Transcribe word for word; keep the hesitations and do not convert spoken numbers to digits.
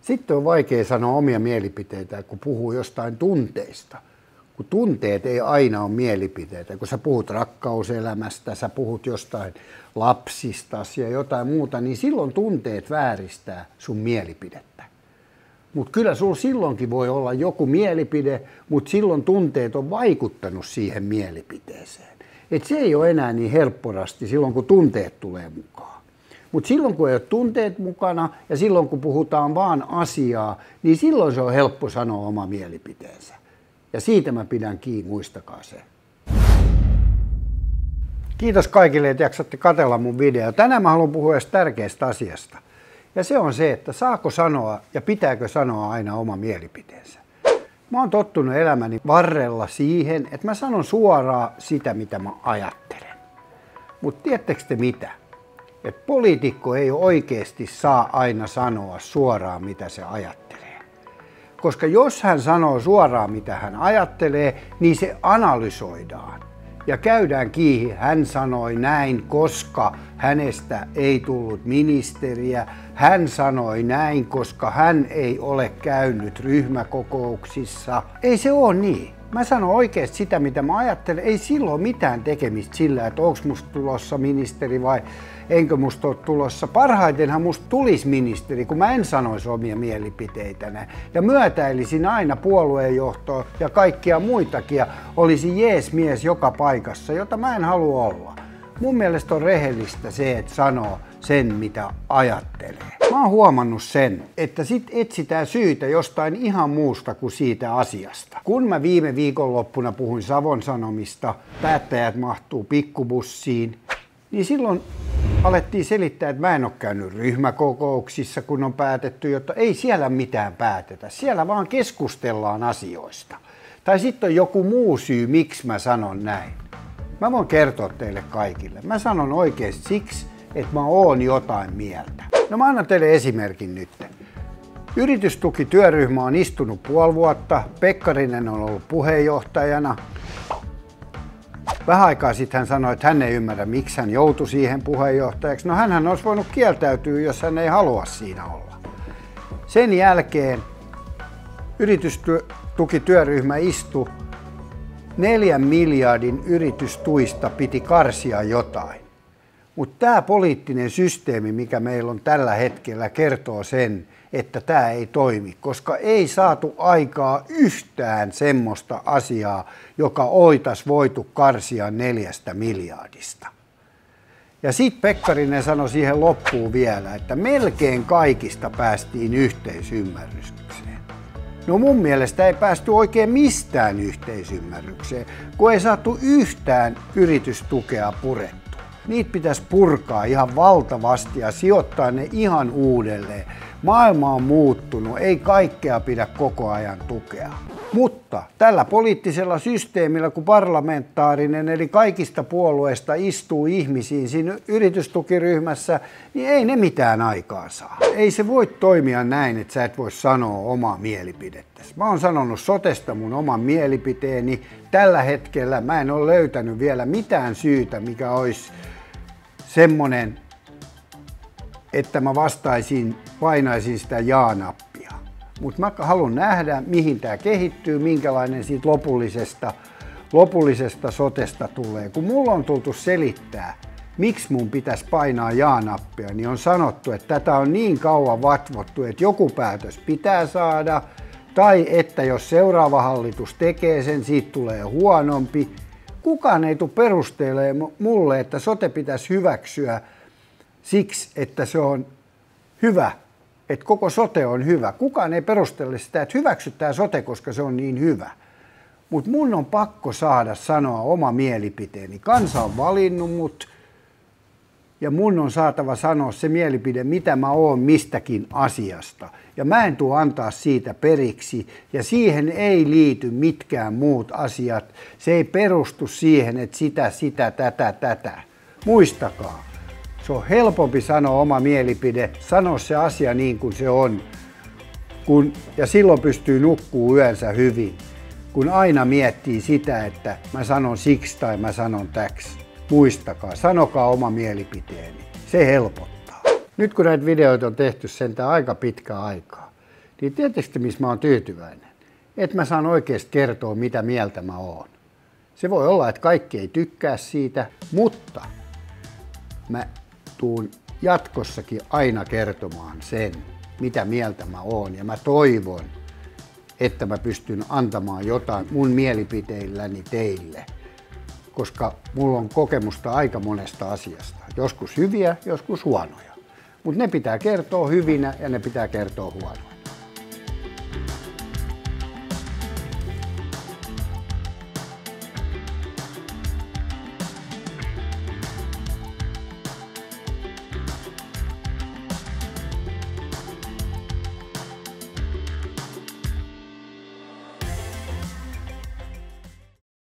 Sitten on vaikea sanoa omia mielipiteitä, kun puhuu jostain tunteista. Kun tunteet ei aina ole mielipiteitä. Kun sä puhut rakkauselämästä, sä puhut jostain lapsistasi ja jotain muuta, niin silloin tunteet vääristää sun mielipidettä. Mutta kyllä sulla silloinkin voi olla joku mielipide, mutta silloin tunteet on vaikuttanut siihen mielipiteeseen. Et se ei ole enää niin helpporasti silloin, kun tunteet tulee mukaan. Mutta silloin, kun ei ole tunteet mukana ja silloin, kun puhutaan vaan asiaa, niin silloin se on helppo sanoa oma mielipiteensä. Ja siitä mä pidän kiinni, muistakaa se. Kiitos kaikille, että jaksatte katsella mun video. Tänään mä haluan puhua edes tärkeästä asiasta. Ja se on se, että saako sanoa ja pitääkö sanoa aina oma mielipiteensä. Mä oon tottunut elämäni varrella siihen, että mä sanon suoraan sitä, mitä mä ajattelen. Mutta tiedättekö te mitä? Että poliitikko ei oikeasti saa aina sanoa suoraan, mitä se ajattelee. Koska jos hän sanoo suoraan, mitä hän ajattelee, niin se analysoidaan. Ja käydään kiinni, hän sanoi näin, koska hänestä ei tullut ministeriä. Hän sanoi näin, koska hän ei ole käynyt ryhmäkokouksissa. Ei se ole niin. Mä sanon oikeasti sitä, mitä mä ajattelen. Ei silloin mitään tekemistä sillä, että onko musta tulossa ministeri vai enkö musta ole tulossa. Parhaitenhan musta tulisi ministeri, kun mä en sanoisi omia mielipiteitäni. Ja myötäilisin aina puolueenjohtoa ja kaikkia muitakin. Ja olisin jees mies joka paikassa, jota mä en halua olla. Mun mielestä on rehellistä se, että sanoo sen, mitä ajattelee. Mä oon huomannut sen, että sit etsitään syytä jostain ihan muusta kuin siitä asiasta. Kun mä viime viikonloppuna puhuin Savon Sanomista, päättäjät mahtuu pikkubussiin, niin silloin alettiin selittää, että mä en ole käynyt ryhmäkokouksissa, kun on päätetty, jotta ei siellä mitään päätetä. Siellä vaan keskustellaan asioista. Tai sitten on joku muu syy, miksi mä sanon näin. Mä voin kertoa teille kaikille. Mä sanon oikeasti siksi, että mä oon jotain mieltä. No mä annan teille esimerkin nyt. Yritystukityöryhmä on istunut puoli vuotta. Pekkarinen on ollut puheenjohtajana. Vähän aikaa sitten hän sanoi, että hän ei ymmärrä, miksi hän joutui siihen puheenjohtajaksi. No hänhän olisi voinut kieltäytyä, jos hän ei halua siinä olla. Sen jälkeen yritystukityöryhmä istui. Neljän miljardin yritystuista piti karsia jotain. Mutta tämä poliittinen systeemi, mikä meillä on tällä hetkellä, kertoo sen, että tämä ei toimi, koska ei saatu aikaa yhtään semmoista asiaa, joka oitas voitu karsia neljästä miljardista. Ja sitten Pekkarinen sanoi siihen loppuun vielä, että melkein kaikista päästiin yhteisymmärrykseen. No mun mielestä ei päästy oikein mistään yhteisymmärrykseen, kun ei saatu yhtään yritystukea purettua. Niitä pitäisi purkaa ihan valtavasti ja sijoittaa ne ihan uudelleen. Maailma on muuttunut, ei kaikkea pidä koko ajan tukea. Mutta tällä poliittisella systeemillä, kun parlamentaarinen eli kaikista puolueista istuu ihmisiin siinä yritystukiryhmässä, niin ei ne mitään aikaa saa. Ei se voi toimia näin, että sä et voi sanoa omaa mielipidettäsi. Mä oon sanonut sotesta mun oman mielipiteeni. Tällä hetkellä mä en ole löytänyt vielä mitään syytä, mikä olisi semmonen, että mä vastaisin, painaisin sitä jaa-nappia. Mutta mä haluan nähdä, mihin tämä kehittyy, minkälainen siitä lopullisesta, lopullisesta sotesta tulee. Kun mulla on tultu selittää, miksi mun pitäisi painaa jaa-nappia, niin on sanottu, että tätä on niin kauan vatvottu, että joku päätös pitää saada, tai että jos seuraava hallitus tekee sen, siitä tulee huonompi. Kukaan ei tule perustelemaan mulle, että sote pitäisi hyväksyä siksi, että se on hyvä, että koko sote on hyvä. Kukaan ei perustele sitä, että hyväksytään sote, koska se on niin hyvä. Mutta mun on pakko saada sanoa oma mielipiteeni. Kansa on valinnut mut ja mun on saatava sanoa se mielipide, mitä mä oon mistäkin asiasta. Ja mä en tule antaa siitä periksi ja siihen ei liity mitkään muut asiat. Se ei perustu siihen, että sitä, sitä, tätä, tätä. Muistakaa. Se on helpompi sanoa oma mielipide, sanoa se asia niin kuin se on, kun, ja silloin pystyy nukkuu yönsä hyvin, kun aina miettii sitä, että mä sanon siksi tai mä sanon täksi. Muistakaa, sanokaa oma mielipiteeni, se helpottaa. Nyt kun näitä videoita on tehty sentään aika pitkä aikaa, niin tietysti missä mä oon tyytyväinen, että mä saan oikeasti kertoa, mitä mieltä mä oon. Se voi olla, että kaikki ei tykkää siitä, mutta mä tuun jatkossakin aina kertomaan sen, mitä mieltä mä oon. Ja mä toivon, että mä pystyn antamaan jotain mun mielipiteilläni teille, koska mulla on kokemusta aika monesta asiasta. Joskus hyviä, joskus huonoja. Mutta ne pitää kertoa hyvinä ja ne pitää kertoa huonoina.